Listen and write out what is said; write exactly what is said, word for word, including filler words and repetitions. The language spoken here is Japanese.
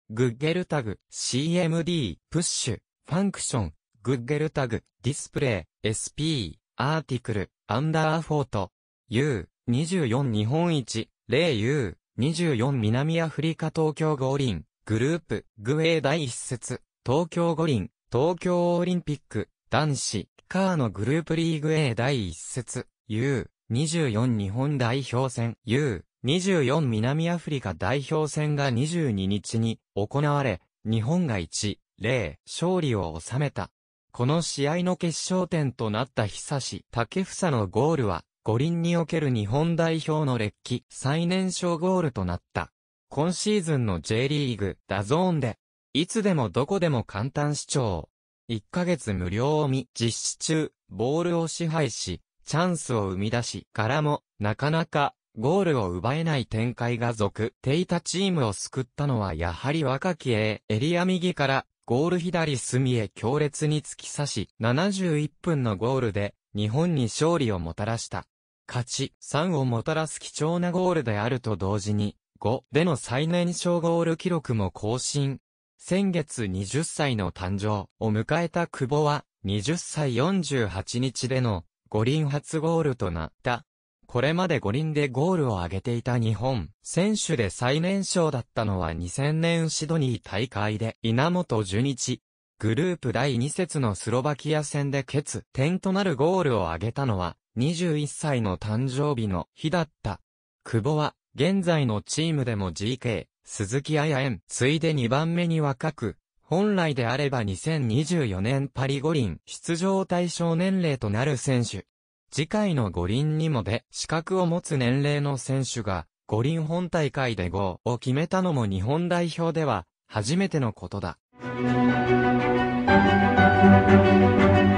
グッゲルタグ、シーエムディー、プッシュ、ファンクション、グッゲルタグ、ディスプレイ、エスピー、アーティクル、アンダーフォート、U、にじゅうよん日本一、ゼロ U、にじゅうよん南アフリカ東京五輪、グループ、グエー第一節、東京五輪、東京オリンピック、男子、カーのグループリーグ A 第一節、U、にじゅうよん日本代表戦、U、にじゅうよん南アフリカ代表戦がにじゅうににちに行われ、日本がいち、ゼロ勝利を収めた。この試合の決勝点となった久志武房のゴールは、五輪における日本代表の歴代最年少ゴールとなった。今シーズンの J リーグ、ダゾーンで、いつでもどこでも簡単視聴。いっかげつ無料を見、実施中、ボールを支配し、チャンスを生み出し、からも、なかなか、ゴールを奪えない展開が続ていたチームを救ったのはやはり若き A、エリア右から、ゴール左隅へ強烈に突き刺し、ななじゅういっぷんのゴールで、日本に勝利をもたらした。勝ちさんをもたらす貴重なゴールであると同時に、ごでの最年少ゴール記録も更新。先月はたちの誕生を迎えた久保は、はたちよんじゅうはちにちでの五輪初ゴールとなった。これまで五輪でゴールを挙げていた日本選手で最年少だったのはにせんねんシドニー大会で稲本潤一。グループだいに節のスロバキア戦で決点となるゴールを挙げたのははたちの誕生日の日だった。久保は現在のチームでも ジーケー、鈴木彩縁ついでにばんめに若く、本来であればにせんにじゅうよねんパリ五輪出場対象年齢となる選手。次回の五輪にもで資格を持つ年齢の選手が五輪本大会でゴーを決めたのも日本代表では初めてのことだ。